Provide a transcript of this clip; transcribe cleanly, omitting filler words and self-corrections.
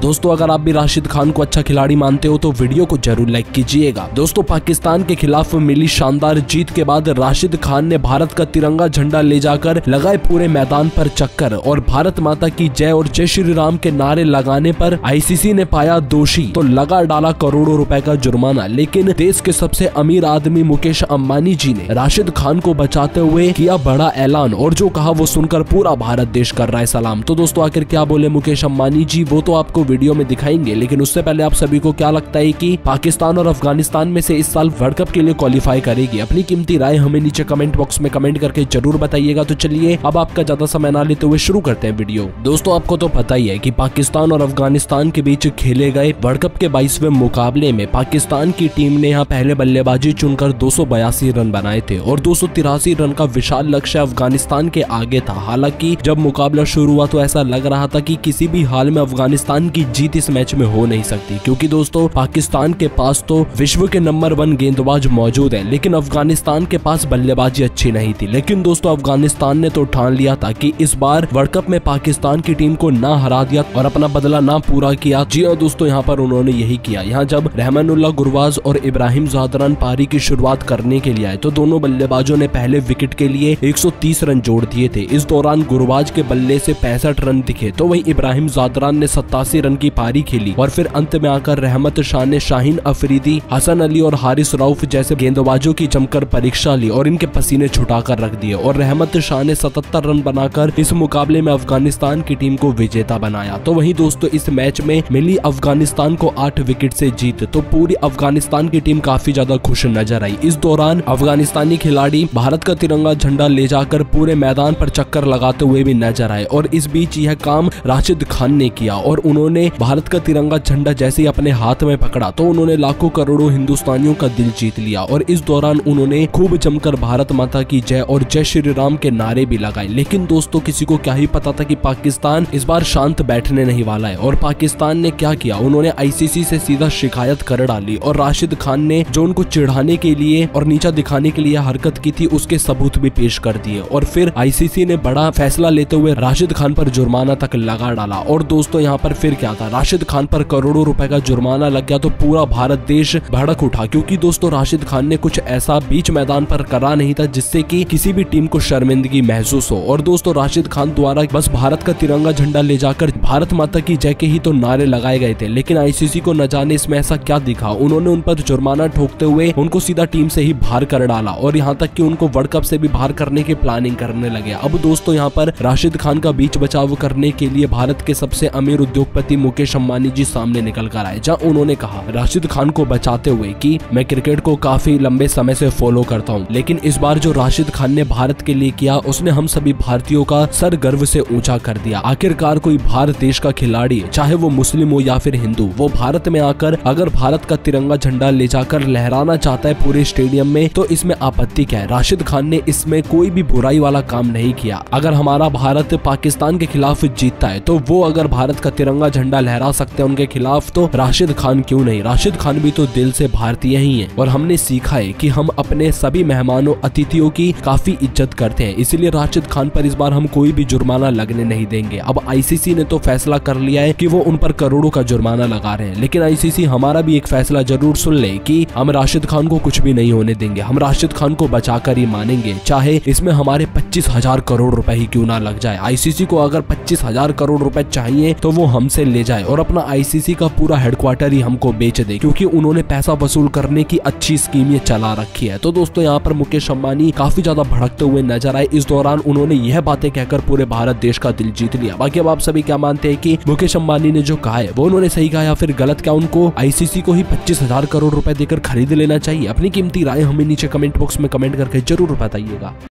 दोस्तों अगर आप भी राशिद खान को अच्छा खिलाड़ी मानते हो तो वीडियो को जरूर लाइक कीजिएगा। दोस्तों पाकिस्तान के खिलाफ मिली शानदार जीत के बाद राशिद खान ने भारत का तिरंगा झंडा ले जाकर लगाए पूरे मैदान पर चक्कर और भारत माता की जय और जय श्री राम के नारे लगाने पर आईसीसी ने पाया दोषी तो लगा डाला करोड़ों रुपए का जुर्माना। लेकिन देश के सबसे अमीर आदमी मुकेश अंबानी जी ने राशिद खान को बचाते हुए किया बड़ा ऐलान और जो कहा वो सुनकर पूरा भारत देश कर रहा है सलाम। तो दोस्तों आखिर क्या बोले मुकेश अंबानी जी वो तो आपको वीडियो में दिखाएंगे, लेकिन उससे पहले आप सभी को क्या लगता है कि पाकिस्तान और अफगानिस्तान में से इस साल वर्ल्ड कप के लिए क्वालिफाई करेगी? अपनी कीमती राय हमें नीचे कमेंट बॉक्स में कमेंट करके जरूर बताइएगा। तो चलिए अब आपका ज्यादा समय ना लेते हुए शुरू करते हैं वीडियो। दोस्तों आपको तो पता ही है कि पाकिस्तान और अफगानिस्तान के बीच खेले गए वर्ल्ड कप के 22वें मुकाबले में पाकिस्तान की टीम ने यहाँ पहले बल्लेबाजी चुनकर 282 रन बनाए थे और 283 रन का विशाल लक्ष्य अफगानिस्तान के आगे था। हालांकि जब मुकाबला शुरू हुआ तो ऐसा लग रहा था कि किसी भी हाल में अफगानिस्तान की जीत इस मैच में हो नहीं सकती, क्योंकि दोस्तों पाकिस्तान के पास तो विश्व के नंबर 1 गेंदबाज मौजूद है, लेकिन अफगानिस्तान के पास बल्लेबाजी अच्छी नहीं थी। लेकिन दोस्तों अफगानिस्तान ने तो ठान लिया था कि इस बार वर्ल्ड कप में पाकिस्तान की टीम को ना हरा दिया और अपना बदला ना पूरा किया। जी हाँ दोस्तों यहाँ पर उन्होंने यही किया। यहाँ जब रहमानुल्लाह गुरबाज और इब्राहिम ज़ादरान पारी की शुरुआत करने के लिए आए तो दोनों बल्लेबाजों ने पहले विकेट के लिए 130 रन जोड़ दिए थे। इस दौरान गुरबाज के बल्ले से 65 रन दिखे तो वहीं इब्राहिम ज़ादरान ने 87 रन की पारी खेली और फिर अंत में आकर रहमत शाह ने शाहीन अफरीदी, हसन अली और हारिस रऊफ जैसे गेंदबाजों की जमकर परीक्षा ली और इनके पसीने छुटा कर रख दिए और रहमत शाह ने 77 रन बनाकर इस मुकाबले में अफगानिस्तान की टीम को विजेता बनाया। तो वहीं दोस्तों इस मैच में मिली अफगानिस्तान को 8 विकेट से जीत, तो पूरी अफगानिस्तान की टीम काफी ज्यादा खुश नजर आई। इस दौरान अफगानिस्तानी खिलाड़ी भारत का तिरंगा झंडा ले जाकर पूरे मैदान पर चक्कर लगाते हुए भी नजर आए और इस बीच यह काम राशिद खान ने किया और उन्होंने भारत का तिरंगा झंडा जैसे ही अपने हाथ में पकड़ा तो उन्होंने लाखों करोड़ों हिंदुस्तानियों का दिल जीत लिया और इस दौरान उन्होंने खूब जमकर भारत माता की जय और जय श्री राम के नारे भी लगाए। लेकिन दोस्तों किसी को क्या ही पता था कि पाकिस्तान इस बार शांत बैठने नहीं वाला है और पाकिस्तान ने क्या किया, उन्होंने आईसीसी से सीधा शिकायत कर डाली और राशिद खान ने जो उनको चिढ़ाने के लिए और नीचा दिखाने के लिए हरकत की थी उसके सबूत भी पेश कर दिए और फिर आईसीसी ने बड़ा फैसला लेते हुए राशिद खान पर जुर्माना तक लगा डाला। और दोस्तों यहाँ पर फिर क्या था, राशिद खान पर करोड़ों रुपए का जुर्माना लग गया तो पूरा भारत देश भड़क उठा, क्योंकि दोस्तों राशिद खान ने कुछ ऐसा बीच मैदान पर करा नहीं था जिससे कि किसी भी टीम को शर्मिंदगी महसूस हो। और दोस्तों राशिद खान द्वारा बस भारत का तिरंगा झंडा ले जाकर भारत माता की जय के ही तो नारे लगाए गए थे, लेकिन आईसीसी को न जाने इसमें ऐसा क्या दिखा, उन्होंने उन पर जुर्माना ठोकते हुए उनको सीधा टीम से ही बाहर कर डाला और यहाँ तक कि उनको वर्ल्ड कप से भी बाहर करने की प्लानिंग करने लगे। अब दोस्तों यहाँ पर राशिद खान का बीच बचाव करने के लिए भारत के सबसे अमीर उद्योगपति मुकेश अंबानी जी सामने निकल कर आए, जहाँ उन्होंने कहा राशिद खान को बचाते हुए कि मैं क्रिकेट को काफी लंबे समय से फॉलो करता हूँ, लेकिन इस बार जो राशिद खान ने भारत के लिए किया उसने हम सभी भारतीयों का सर गर्व से ऊंचा कर दिया। आखिरकार कोई भारत देश का खिलाड़ी चाहे वो मुस्लिम हो या फिर हिंदू, वो भारत में आकर अगर भारत का तिरंगा झंडा ले जाकर लहराना चाहता है पूरे स्टेडियम में तो इसमें आपत्ति क्या है? राशिद खान ने इसमें कोई भी बुराई वाला काम नहीं किया। अगर हमारा भारत पाकिस्तान के खिलाफ जीतता है तो वो अगर भारत का तिरंगा झंडा लहरा सकते हैं उनके खिलाफ, तो राशिद खान क्यों नहीं? राशिद खान भी तो दिल से भारतीय ही है और हमने सीखा है कि हम अपने सभी मेहमानों अतिथियों की काफी इज्जत करते हैं, इसीलिए राशिद खान पर इस बार हम कोई भी जुर्माना लगने नहीं देंगे। अब आईसीसी ने तो फैसला कर लिया है कि वो उन पर करोड़ों का जुर्माना लगा रहे हैं, लेकिन आईसीसी हमारा भी एक फैसला जरूर सुन ले कि हम राशिद खान को कुछ भी नहीं होने देंगे। हम राशिद खान को बचाकर ही मानेंगे, चाहे इसमें हमारे 25,000 करोड़ रुपए ही क्यों ना लग जाए। आईसीसी को अगर 25,000 करोड़ रुपए चाहिए तो वो हमसे ले जाए और अपना आईसीसी का पूरा हेडक्वार्टर ही हमको बेच दे, क्योंकि उन्होंने पैसा वसूल करने की अच्छी स्कीम ये चला रखी है। तो दोस्तों यहाँ पर मुकेश अंबानी काफी ज्यादा भड़कते हुए नजर आए। इस दौरान उन्होंने यह बातें कहकर पूरे भारत देश का दिल जीत लिया। बाकी अब आप सभी क्या मानते हैं कि मुकेश अंबानी ने जो कहा है वो उन्होंने सही कहा या फिर गलत? क्या उनको आईसीसी को ही 25,000 करोड़ रुपए देकर खरीद लेना चाहिए? अपनी कीमती राय हमें नीचे कमेंट बॉक्स में कमेंट करके जरूर बताइएगा।